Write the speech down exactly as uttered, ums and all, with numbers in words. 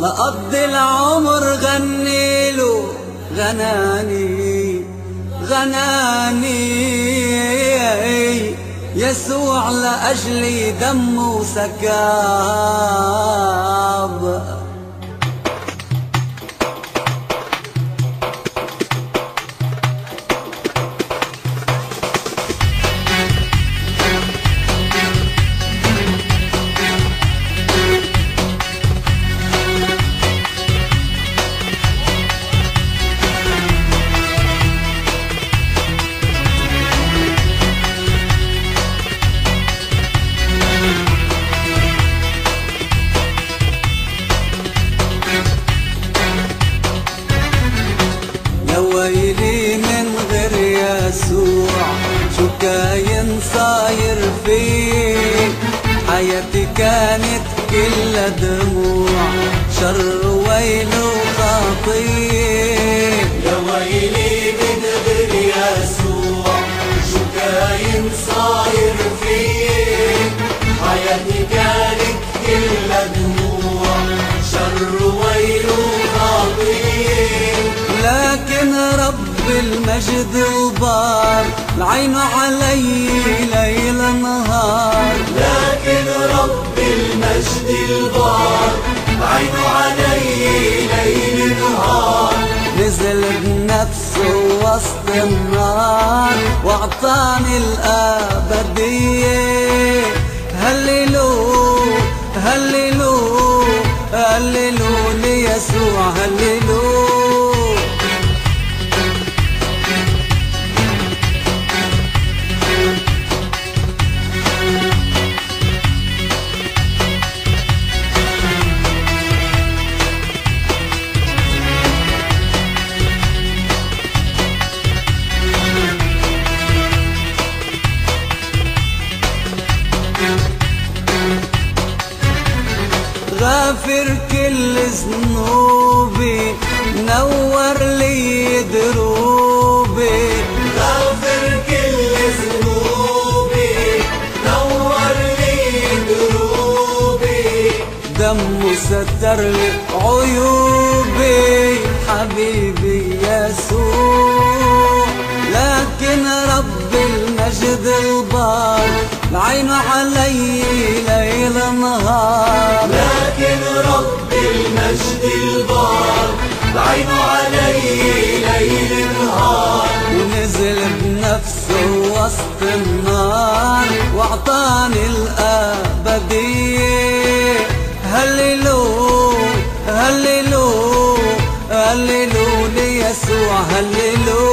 لأقضي العمر غنيله غناني غناني يسوع لأجلي دمه سكاب. ويلي من غير يسوع شو كاين صاير فيه، حياتي كانت كلها دموع شر ويل وخطيه. يا ويلي من غير يسوع شو كاين صاير فيه، حياتي كانت كلها دموع شر ويل وخطيه. لكن رب المجد البار العين علي ليل نهار، لكن رب المجد البار عينه علي ليل نهار. نزل بنفسه وسط النار واعطاني الابديه. هللو هللو هللو ليسوع هللو. غافر كل ذنوبي نور لي دروبي، غافر كل ذنوبي نور لي دروبي. دمه ستر لي عيوبي حبيبي يسوع. لكن رب المجد البار العين علي ليل نهار، لكن رب المجد البار عينه علي ليل نهار. ونزل بنفسه وسط النار واعطاني الابديه. هللو هللو هللو ليسوع هللو.